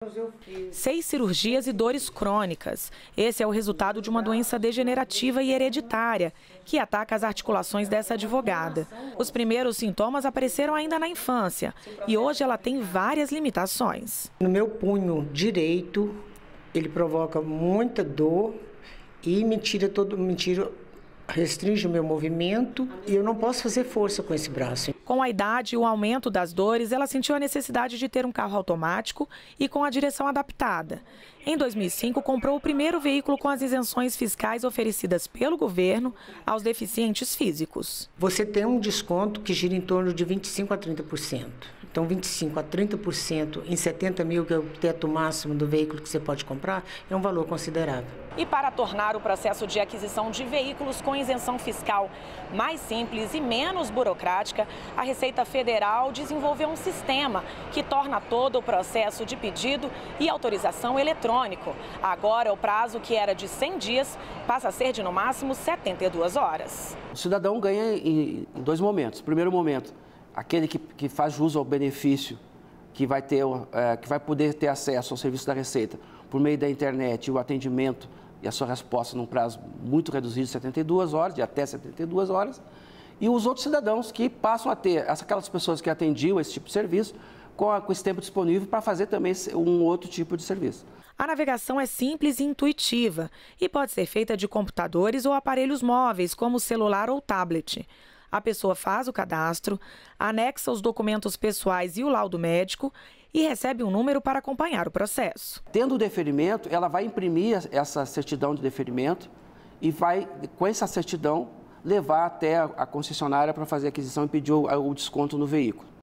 6 cirurgias e dores crônicas. Esse é o resultado de uma doença degenerativa e hereditária, que ataca as articulações dessa advogada. Os primeiros sintomas apareceram ainda na infância e hoje ela tem várias limitações. No meu punho direito, ele provoca muita dor e restringe o meu movimento e eu não posso fazer força com esse braço. Com a idade e o aumento das dores, ela sentiu a necessidade de ter um carro automático e com a direção adaptada. Em 2005, comprou o primeiro veículo com as isenções fiscais oferecidas pelo governo aos deficientes físicos. Você tem um desconto que gira em torno de 25% a 30%. Então, 25% a 30% em 70 mil, que é o teto máximo do veículo que você pode comprar, é um valor considerável. E para tornar o processo de aquisição de veículos com isenção fiscal mais simples e menos burocrática, a Receita Federal desenvolveu um sistema que torna todo o processo de pedido e autorização eletrônico. Agora, o prazo que era de 100 dias passa a ser de, no máximo, 72 horas. O cidadão ganha em 2 momentos. Primeiro momento, aquele que faz jus ao benefício, que vai poder ter acesso ao serviço da Receita por meio da internet, o atendimento e a sua resposta num prazo muito reduzido de 72 horas, de até 72 horas. E os outros cidadãos que passam a ter, aquelas pessoas que atendiam esse tipo de serviço, com esse tempo disponível para fazer também um outro tipo de serviço. A navegação é simples e intuitiva e pode ser feita de computadores ou aparelhos móveis, como celular ou tablet. A pessoa faz o cadastro, anexa os documentos pessoais e o laudo médico e recebe um número para acompanhar o processo. Tendo o deferimento, ela vai imprimir essa certidão de deferimento e vai, com essa certidão, levar até a concessionária para fazer a aquisição e pedir o desconto no veículo.